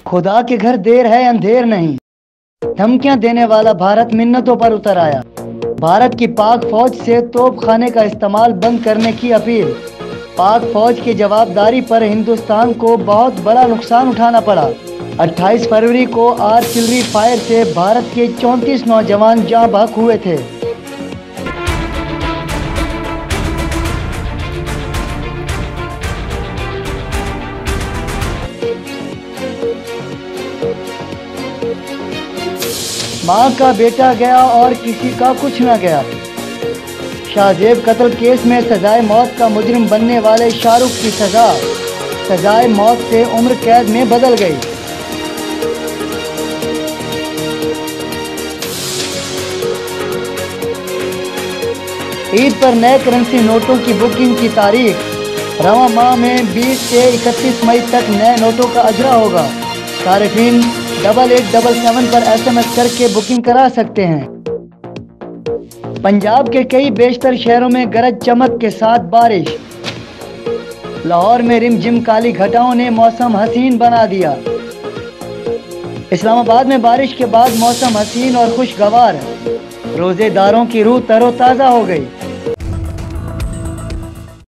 خدا کے گھر دیر ہے اندھیر نہیں، دھمکیاں دینے والا بھارت منتوں پر اتر آیا۔ بھارت کی پاک فوج سے توپ خانے کا استعمال بند کرنے کی اپیل۔ پاک فوج کی جوابداری پر ہندوستان کو بہت بڑا نقصان اٹھانا پڑا۔ 28 فروری کو آرٹلری فائر سے بھارت کے 34 نوجوان جاں بحق ہوئے تھے۔ ماں کا بیٹا گیا اور کسی کا کچھ نہ گیا۔ شاہ زیب قتل کیس میں سزائے موت کا مجرم بننے والے شاہ رخ کی سزائے موت سے عمر قید میں بدل گئی۔ عید پر نئے کرنسی نوٹوں کی بکنگ کی تاریخ۔ رواں ماہ میں 20 سے 31 مئی تک نئے نوٹوں کا اجرا ہوگا۔ صارفین 8877 پر SMS کر کے بکنگ کرا سکتے ہیں۔ پنجاب کے کئی بیشتر شہروں میں گرج چمک کے ساتھ بارش۔ لاہور میں رم جم کالی گھٹاؤں نے موسم حسین بنا دیا۔ اسلام آباد میں بارش کے بعد موسم حسین اور خوشگوار، روزے داروں کی روح تر و تازہ ہو گئی۔